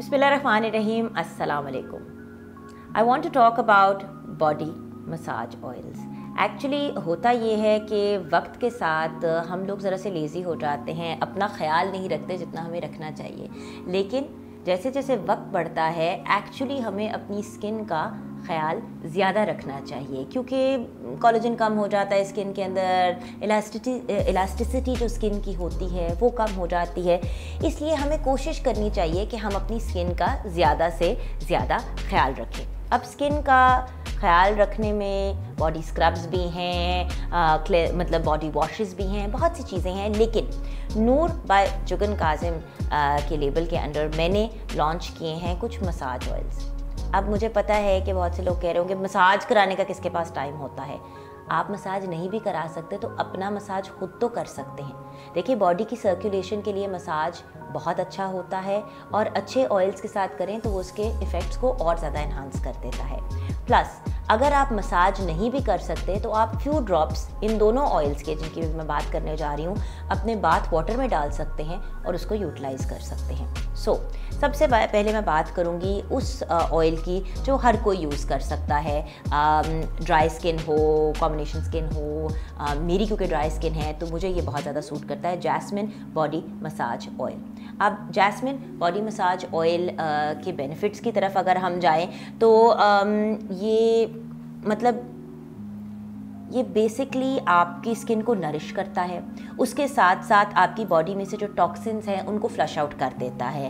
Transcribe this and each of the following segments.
Bismillahirrahmanirrahim. Assalamu alaikum. I want to talk about body massage oils. Actually होता ये है कि वक्त के साथ हम लोग ज़रा से लेज़ी हो जाते हैं, अपना ख्याल नहीं रखते जितना हमें रखना चाहिए। लेकिन जैसे जैसे वक्त बढ़ता है एक्चुअली हमें अपनी स्किन का ख्याल ज़्यादा रखना चाहिए, क्योंकि कोलेजन कम हो जाता है स्किन के अंदर, इलास्टिसिटी जो स्किन की होती है वो कम हो जाती है। इसलिए हमें कोशिश करनी चाहिए कि हम अपनी स्किन का ज़्यादा से ज़्यादा ख्याल रखें। अब स्किन का ख्याल रखने में बॉडी स्क्रब्स भी हैं, मतलब बॉडी वॉशेस भी हैं, बहुत सी चीज़ें हैं। लेकिन नूर बाय जुगन काजिम के लेबल के अंडर मैंने लॉन्च किए हैं कुछ मसाज ऑयल्स। अब मुझे पता है कि बहुत से लोग कह रहे होंगे मसाज कराने का किसके पास टाइम होता है। आप मसाज नहीं भी करा सकते तो अपना मसाज खुद तो कर सकते हैं। देखिए, बॉडी की सर्कुलेशन के लिए मसाज बहुत अच्छा होता है और अच्छे ऑयल्स के साथ करें तो वो उसके इफ़ेक्ट्स को और ज़्यादा इन्हांस कर देता है। प्लस अगर आप मसाज नहीं भी कर सकते तो आप फ्यू ड्रॉप्स इन दोनों ऑयल्स के, जिनकी मैं बात करने जा रही हूँ, अपने बाथ वाटर में डाल सकते हैं और उसको यूटिलाइज़ कर सकते हैं। सबसे पहले मैं बात करूँगी उस ऑयल की जो हर कोई यूज़ कर सकता है, ड्राई स्किन हो, कॉम्बिनेशन स्किन हो। मेरी क्योंकि ड्राई स्किन है तो मुझे ये बहुत ज़्यादा सूट करता है, जैस्मिन बॉडी मसाज ऑयल। अब जैस्मिन बॉडी मसाज ऑयल के बेनिफिट्स की तरफ अगर हम जाएं तो ये बेसिकली आपकी स्किन को नरिश करता है, उसके साथ साथ आपकी बॉडी में से जो टॉक्सिन्स हैं उनको फ्लश आउट कर देता है,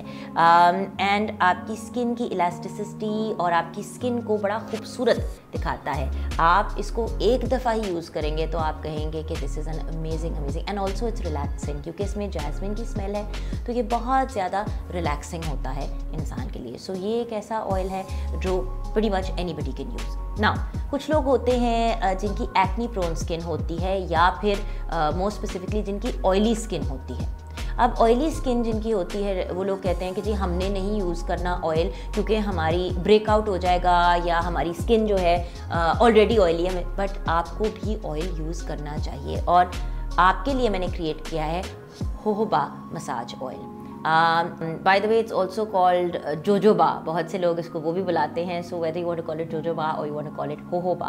एंड आपकी स्किन की इलास्टिसिटी और आपकी स्किन को बड़ा खूबसूरत दिखाता है। आप इसको एक दफ़ा ही यूज़ करेंगे तो आप कहेंगे कि this is an amazing and also it's relaxing, क्योंकि इसमें जैस्मिन की स्मेल है तो ये बहुत ज़्यादा रिलैक्सिंग होता है इंसान के लिए। ये एक ऐसा ऑयल है जो pretty much anybody can use. कुछ लोग होते हैं जिनकी एक्नी प्रोन स्किन होती है या फिर मोर स्पेसिफिकली जिनकी ऑयली स्किन होती है। अब ऑयली स्किन जिनकी होती है वो लोग कहते हैं कि जी हमने नहीं यूज़ करना ऑयल क्योंकि हमारी ब्रेकआउट हो जाएगा या हमारी स्किन जो है ऑलरेडी ऑयली है। बट आपको भी ऑयल यूज़ करना चाहिए और आपके लिए मैंने क्रिएट किया है jojoba massage oil. By the way it's also called jojoba, बहुत से लोग इसको वो भी बुलाते हैं। So whether you want to call it jojoba और you want to call it jojoba.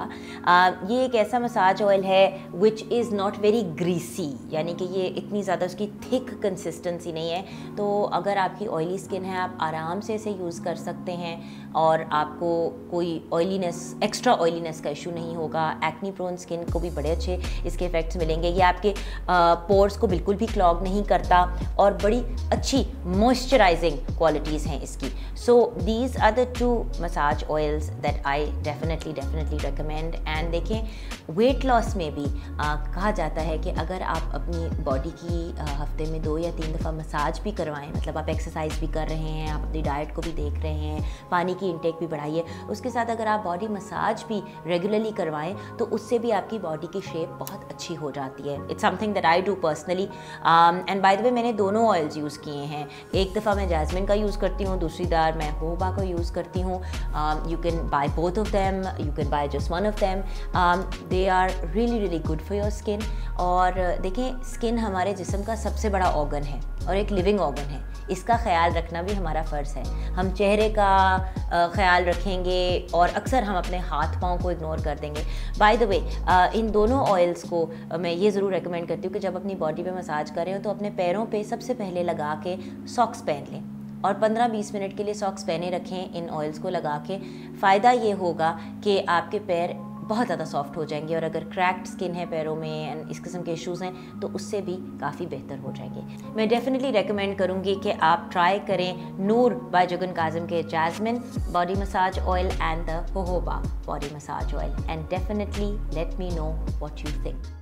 ये एक ऐसा मसाज ऑयल है which is not very greasy, यानी कि ये इतनी ज़्यादा उसकी थिक कंसिस्टेंसी नहीं है। तो अगर आपकी ऑयली स्किन है आप आराम से इसे यूज़ कर सकते हैं और आपको कोई ऑयलीनेस, एक्स्ट्रा ऑयलीनेस का इशू नहीं होगा। एक्नी प्रोन स्किन को भी बड़े अच्छे इसके इफ़ेक्ट्स मिलेंगे। ये आपके पोर्स को बिल्कुल भी क्लॉग नहीं करता और बड़ी अच्छी मॉइस्चराइजिंग क्वालिटीज़ हैं इसकी। So these are the two massage oils that I definitely recommend. And देखें, वेट लॉस में भी कहा जाता है कि अगर आप अपनी बॉडी की हफ्ते में 2 या 3 दफ़ा मसाज भी करवाएं, मतलब आप एक्सरसाइज भी कर रहे हैं, आप अपनी डाइट को भी देख रहे हैं, पानी की इंटेक भी बढ़ाइए, उसके साथ अगर आप बॉडी मसाज भी रेगुलरली करवाएं तो उससे भी आपकी बॉडी की शेप बहुत अच्छी हो जाती है। It's something that I do personally. And by the way मैंने दोनों ऑयल्स यूज़ किए हैं। एक दफ़ा मैं जैस्मिन का यूज़ करती हूँ, दूसरी बार मैं जोजोबा का यूज़ करती हूँ। You can buy both of them, you can buy just one of them. They are really good for your skin. और देखें, स्किन हमारे जिस्म का सबसे बड़ा ऑर्गन है और एक लिविंग ऑर्गन है, इसका ख्याल रखना भी हमारा फ़र्ज़ है। हम चेहरे का ख्याल रखेंगे और अक्सर हम अपने हाथ पाँव को इग्नोर कर देंगे। बाय द वे इन दोनों ऑयल्स को मैं ये ज़रूर रेकमेंड करती हूँ कि जब अपनी बॉडी पे मसाज करें तो अपने पैरों पे सबसे पहले लगा के सॉक्स पहन लें और 15-20 मिनट के लिए सॉक्स पहने रखें इन ऑयल्स को लगा के। फ़ायदा ये होगा कि आपके पैर बहुत ज़्यादा सॉफ्ट हो जाएंगे और अगर क्रैक्ड स्किन है पैरों में एंड इस किस्म के इश्यूज़ हैं तो उससे भी काफ़ी बेहतर हो जाएंगे। मैं डेफिनेटली रेकमेंड करूँगी कि आप ट्राई करें नूर बाय जुगन काजिम के jasmine body massage oil and the jojoba body massage oil, and definitely let me know what you think.